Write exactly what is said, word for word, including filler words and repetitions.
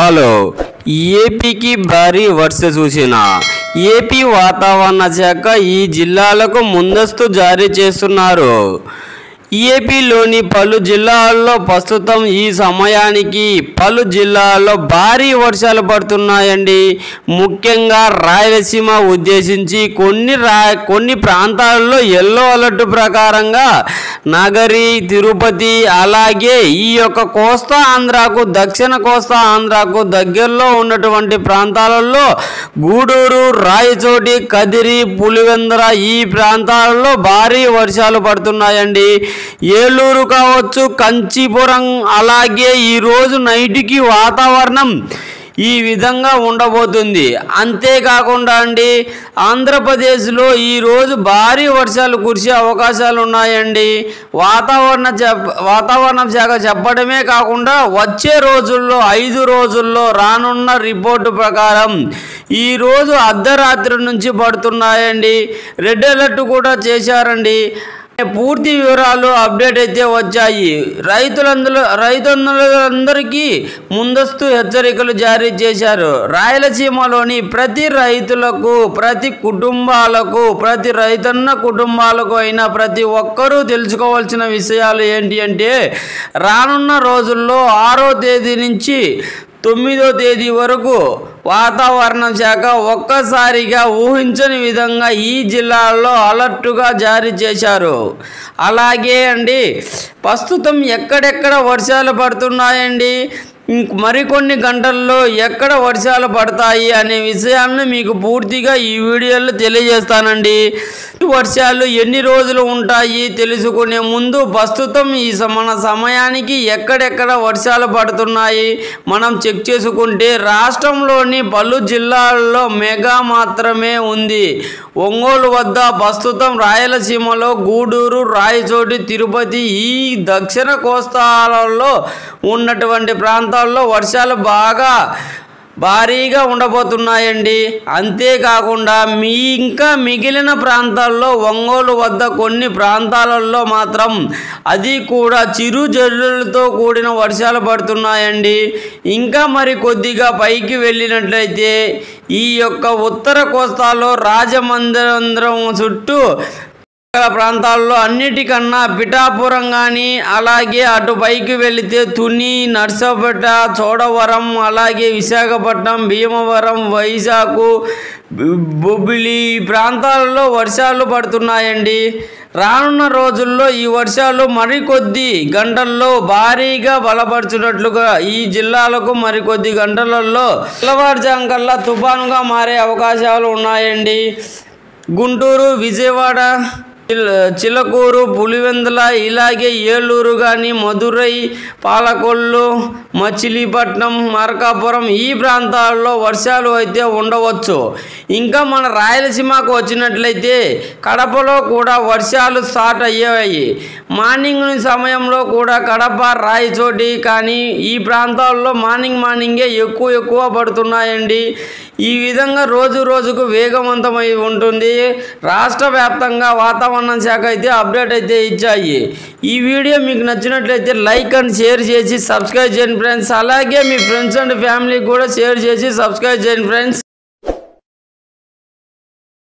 జిల్లాలో ఏపీకి భారీ వర్ష సూచన. ఏపీ వాతావరణ శాఖ ఈ జిల్లాలకు ముందస్తు జారీ చేస్తున్నారు. ఏపీలోని పలు జిల్లాల్లో ప్రస్తుతం ఈ సమయానికి పలు జిల్లాల్లో భారీ వర్షాలు పడుతున్నాయండి. ముఖ్యంగా రాయలసీమ ఉద్దేశించి కొన్ని రా కొన్ని ప్రాంతాల్లో ఎల్లో అలర్ట్ ప్రకారంగా నగరి, తిరుపతి, అలాగే ఈ యొక్క కోస్తా ఆంధ్రాకు, దక్షిణ కోస్తా ఆంధ్రాకు దగ్గరలో ఉన్నటువంటి ప్రాంతాలలో గూడూరు, రాయచోటి, కదిరి, పులివెందుల ఈ ప్రాంతాలలో భారీ వర్షాలు పడుతున్నాయండి. ఏలూరు కావచ్చు, కంచీపురం, అలాగే ఈరోజు నైట్కి వాతావరణం ఈ విధంగా ఉండబోతుంది. అంతేకాకుండా అండి ఆంధ్రప్రదేశ్లో ఈరోజు భారీ వర్షాలు కురిసే అవకాశాలు ఉన్నాయండి. వాతావరణ వాతావరణ శాఖ చెప్పడమే కాకుండా వచ్చే రోజుల్లో ఐదు రోజుల్లో రానున్న రిపోర్టు ప్రకారం ఈరోజు అర్ధరాత్రి నుంచి పడుతున్నాయండి. రెడ్ అలర్ట్ కూడా చేశారండి. పూర్తి వివరాలు అప్డేట్ అయితే వచ్చాయి. రైతులందరూ రైతులందరికీ ముందస్తు హెచ్చరికలు జారీ చేశారు. రాయలసీమలోని ప్రతి రైతులకు, ప్రతి కుటుంబాలకు, ప్రతి రైతన్న కుటుంబాలకు అయినా ప్రతి ఒక్కరూ తెలుసుకోవాల్సిన విషయాలు ఏంటి అంటే, రానున్న రోజుల్లో ఆరో తేదీ నుంచి తొమ్మిదో తేదీ వరకు వాతావరణ శాఖ ఒక్కసారిగా ఊహించని విధంగా ఈ జిల్లాల్లో అలర్టుగా జారీ చేశారు. అలాగే అండి ప్రస్తుతం ఎక్కడెక్కడ వర్షాలు పడుతున్నాయండి, మరికొన్ని గంటల్లో ఎక్కడ వర్షాలు పడతాయి అనే విషయాలను మీకు పూర్తిగా ఈ వీడియోలో తెలియజేస్తానండి. వర్షాలు ఎన్ని రోజులు ఉంటాయి తెలుసుకునే ముందు ప్రస్తుతం ఈ మన సమయానికి ఎక్కడెక్కడ వర్షాలు పడుతున్నాయి మనం చెక్ చేసుకుంటే రాష్ట్రంలోని పలు జిల్లాల్లో మెగా మాత్రమే ఉంది. ఒంగోలు వద్ద ప్రస్తుతం రాయలసీమలో గూడూరు, రాయచోటి, తిరుపతి ఈ దక్షిణ కోస్తాలలో ఉన్నటువంటి ప్రాంతాల్లో వర్షాలు బాగా భారీగా ఉండబోతున్నాయండి. అంతేకాకుండా మీ ఇంకా మిగిలిన ప్రాంతాల్లో ఒంగోలు వద్ద కొన్ని ప్రాంతాలలో మాత్రం అది కూడా చిరు జల్లులతో కూడిన వర్షాలు పడుతున్నాయండి. ఇంకా మరి కొద్దిగా పైకి వెళ్ళినట్లయితే ఈ యొక్క ఉత్తర కోస్తాలో రాజమండ్రం చుట్టూ ప్రాంతాల్లో అన్నిటికన్నా పిఠాపురం కానీ, అలాగే అటు పైకి వెళితే తుని, నర్సపేట, చోడవరం, అలాగే విశాఖపట్నం, భీమవరం, వైజాగ్, బొబ్బిలి ఈ ప్రాంతాలలో వర్షాలు పడుతున్నాయండి. రానున్న రోజుల్లో ఈ వర్షాలు మరికొద్ది గంటల్లో భారీగా బలపరుచున్నట్లుగా ఈ జిల్లాలకు మరికొద్ది గంటలలో తెల్లవారుజాము కల్లా తుఫానుగా మారే అవకాశాలు ఉన్నాయండి. గుంటూరు, విజయవాడ, చిలకూరు, పులివెందుల, ఇలాగే ఏలూరు కానీ, మదురై, పాలకొల్లు, మచిలీపట్నం, మార్కాపురం ఈ ప్రాంతాల్లో వర్షాలు అయితే ఉండవచ్చు. ఇంకా మన రాయలసీమకు వచ్చినట్లయితే కడపలో కూడా వర్షాలు స్టార్ట్ అయ్యాయి. మార్నింగ్ సమయంలో కూడా కడప, రాయచోటి కానీ ఈ ప్రాంతాల్లో మార్నింగ్ మార్నింగే ఎక్కువ ఎక్కువ పడుతున్నాయండి. ఈ విధంగా రోజు రోజుకు వేగవంతమై ఉంటుంది. రాష్ట్ర వ్యాప్తంగా వాతావరణ శాఖ అయితే అప్డేట్ అయితే ఇచ్చాయి. ఈ వీడియో మీకు నచ్చినట్లయితే లైక్ అండ్ షేర్ చేసి సబ్స్క్రైబ్ చేయండి ఫ్రెండ్స్. అలాగే మీ ఫ్రెండ్స్ అండ్ ఫ్యామిలీకి కూడా షేర్ చేసి సబ్స్క్రైబ్ చేయండి ఫ్రెండ్స్.